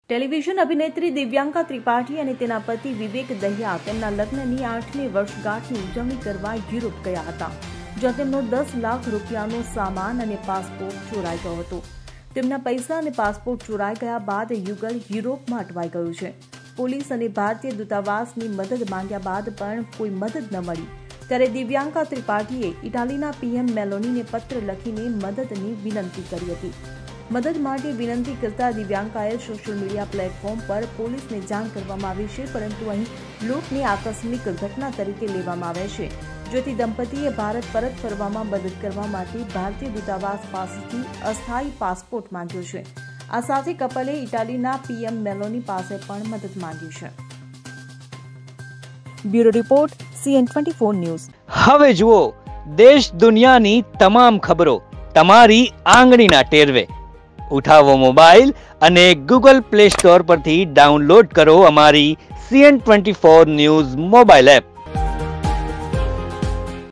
Television અભિનેત્રી દિવ્યાંકા ત્રિપાઠી અને તેના પતિ વિવેક દહિયા તેમના લગ્નની 8મી વર્ષગાંઠની ઉજવણી કરવા યુરોપ ગયા હતા, જ્યાં તેમનો 10 લાખ રૂપિયાનો સામાન અને પાસપોર્ટ ચોરાઈ ગયો હતો. તેમના પૈસા અને પાસપોર્ટ ચોરાઈ ગયા બાદ યુગલ યુરોપમાં અટવાઈ ગયું છે. પોલીસ અને ભારતીય દૂતાવાસની મદદ માંગ્યા બાદ પણ કોઈ મદદ ન મળી. ત્યારે દિવ્યાંકા ત્રિપાઠીએ ઇટાલીના પીએમ મેલોનીને પત્ર લખીને મદદની વિનંતી કરી હતી. મદદ માટે વિનંતી કરતા દિવ્યાંકાએ સોશિયલ મીડિયા પ્લેટફોર્મ પર પોલીસને જાણ કરવામાં આવી છે, પરંતુ અહીં લૂંટની આકસ્મિક ઘટના તરીકે લેવામાં આવે છે, જેથી દંપતીએ ભારત પરત ફરવામાં મદદ કરવા માટે ભારતીય દૂતાવાસ પાસેથી અસ્થાયી પાસપોર્ટ માંગ્યો છે. આ સાથે કપલે ઇટાલીના પીએમ મેલોની પાસે પણ મદદ માંગી છે. Bureau report CN24 news. હવે જુઓ દેશ દુનિયાની તમામ ખબરો તમારી આંગળીના ટેરવે. ઉઠાવો મોબાઈલ અને Google Play Store પરથી ડાઉનલોડ કરો અમારી CN24 ન્યૂઝ મોબાઈલ એપ.